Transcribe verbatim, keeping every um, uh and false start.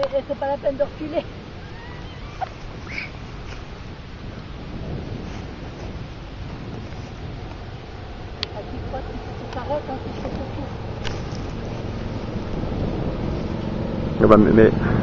et c'est pas la peine de reculer. À chaque fois qu'il s'arrête, hein, c'est trop court. Ah bah, mais... mais...